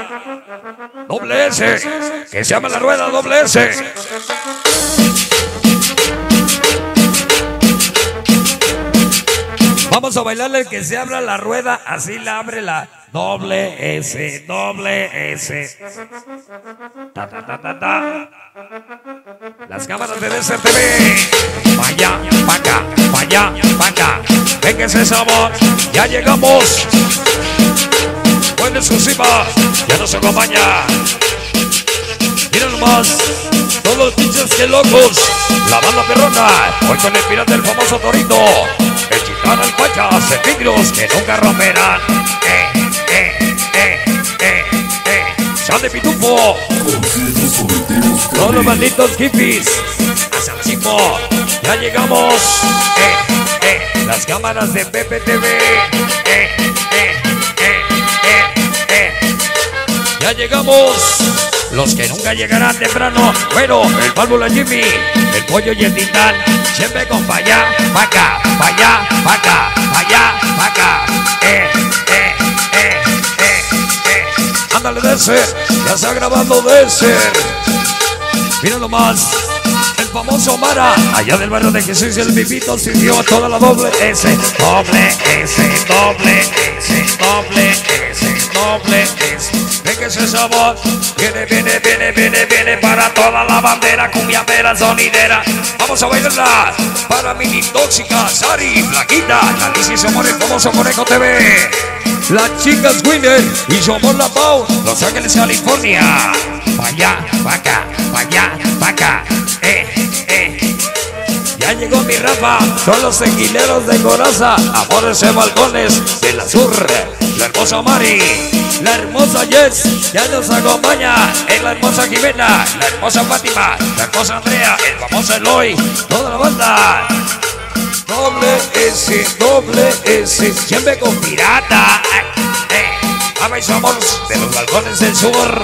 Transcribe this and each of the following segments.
Doble S, que se llama la rueda doble S. Vamos a bailarle el que se abra la rueda, así la abre la doble S, doble S. Ta, ta, ta, ta, ta. Las cámaras de DCTV. Vaya, pa' acá, vaya, pa' acá. Venga ese sabor, ya llegamos. Buena exclusiva, ya nos acompaña. Miren nomás, todos los pinches que locos. La banda perrona, hoy con el pirata del famoso Torito. El Chicano, el Pachas, el Tigros que nunca romperán. Sal de Pitufo. Todos los malditos hippies. Hacia el chico, ya llegamos. Las cámaras de PPTV. Ya llegamos. Los que nunca llegarán temprano. Bueno, el válvula Jimmy, el pollo y el titán. Siempre con pa' allá, pa' acá, pa' allá, pa' acá, pa' allá, pa' acá. Ándale de ese, ya se ha grabado de ese. Mira nomás, el famoso Mara, allá del barrio de Jesús y el Pipito sirvió toda la doble S. Doble S, doble S, doble S, doble S. Venga ese sabor, viene para toda la bandera, cumbiambera, sonidera. Vamos a bailarla para Mini Tóxica, Sari, Flaquita, Alicia y Somos el famoso Conejo TV. Las chicas Winner y somos la Pau, Los Ángeles, California. Pa' allá, pa' acá, pa' allá, pa' acá. Ya llegó mi Rafa, son los tequileros de Coraza. Amores de balcones de la Sur, la hermosa Mari, la hermosa Jess, ya nos acompaña. Es la hermosa Jimena, la hermosa Fátima, la hermosa Andrea, el famoso Eloy, toda la banda. Doble S, siempre con pirata. Ama y somos de los balcones del sur.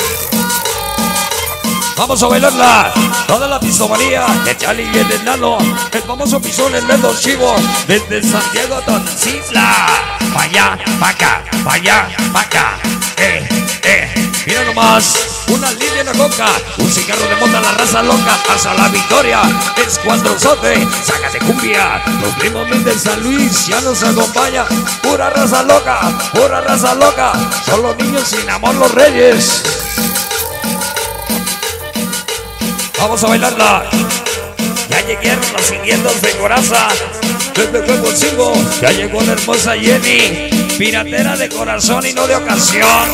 Vamos a bailarla, toda la pistomanía de Charlie y el enano, el famoso pisón, el dedo chivo, desde Santiago a Toncisla. Pa' allá, pa' acá, pa' allá, pa' acá. Mira nomás, una línea en la coca, un cigarro de mota, la raza loca, hasta la victoria, escuadronzote, sácate cumbia. Los primos de San Luis ya nos acompaña, pura raza loca, son los niños sin amor, los reyes. Vamos a bailarla. Ya llegaron los siguientes de Coraza. Desde Juego 5 ya llegó la hermosa Jenny, piratera de corazón y no de ocasión.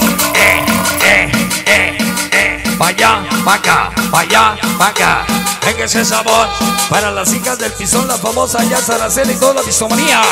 Pa' allá, pa' acá, pa' allá, pa' acá. Venga ese sabor para las hijas del pisón, la famosa ya Saracela y toda la pistomanía.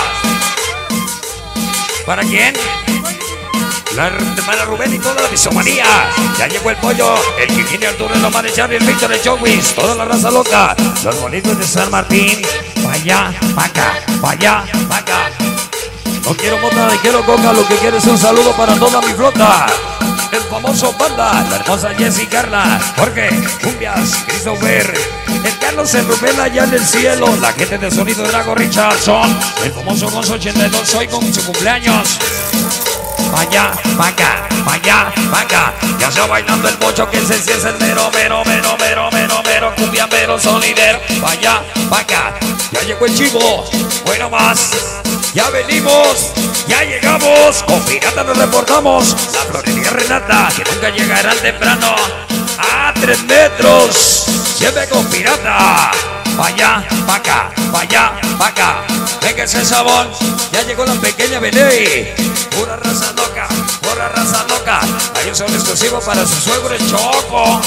¿Para quién? La hermana Rubén y toda la pistomanía. Ya llegó el pollo, el Kikini, Arturo, el Omar, el Charlie, el Víctor, el Chowis, toda la raza loca. Los bonitos de San Martín. Pa' allá, pa' acá, pa' allá, pa' acá. No quiero mota, ni quiero coca, lo que quiero es un saludo para toda mi flota. El famoso Banda, la hermosa Jessy, Carla, Jorge, Cumbias, Christopher, el Carlos, el Rubén allá en el cielo, la gente de Sonido Drago, Richardson, el famoso Gonzo 82, hoy con su cumpleaños. Pa' allá, pa' acá, pa' allá, pa' acá. Ya está bailando el bocho que ese sí es el mero, cumbiambero, sonidero. Pa' allá, pa' acá. Ya llegó el chivo, bueno más. Ya venimos, ya llegamos. Con pirata nos reportamos. La florería Renata, que nunca llegarán temprano. A 3 metros, siempre con pirata. Pa' allá, pa' acá, pa' allá, pa' acá. Venga ese sabor, ya llegó la pequeña Belén. Pura raza loca. Hay un sabor exclusivo para su suegro el Choco.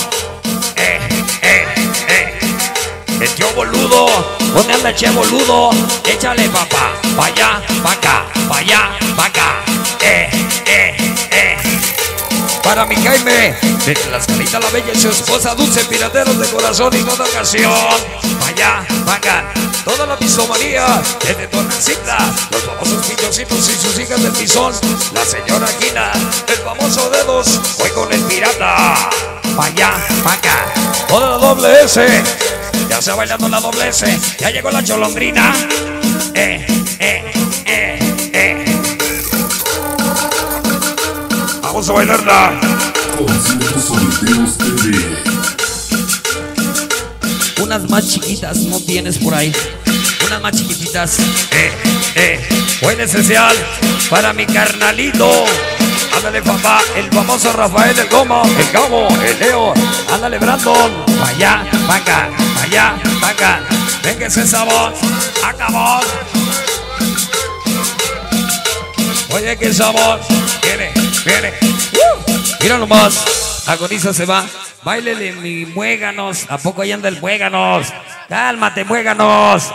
El tío boludo, ¿dónde anda el che boludo? Échale papá, pa' allá, pa' acá, pa' allá, pa' acá. Para mi Jaime, de Tlaxcalita la Bella y su esposa Dulce, pirateros de corazón y toda ocasión. Pa' allá, pa' acá, toda la pistomanía, desde Tonacita, los famosos pichocitos y sus hijas del pisón, la señora Gina, el famoso Dedos, hoy con el pirata. Pa' allá, pa' acá, toda la doble S, ya está bailando la doble S, ya llegó la cholondrina. Vamos a bailarla. Unas más chiquitas no tienes por ahí. Unas más chiquititas. Buen especial para mi carnalito. Ándale, papá, el famoso Rafael, el Goma, el Gabo, el Leo. Ándale, Brandon. Vaya, vaca, vaya, vaca. Venga ese sabor. Acabó. Oye, qué sabor. Viene, viene. Mira nomás. Agoniza se va. Báilele, mi muéganos. ¿A poco ahí anda el muéganos? Cálmate, muéganos.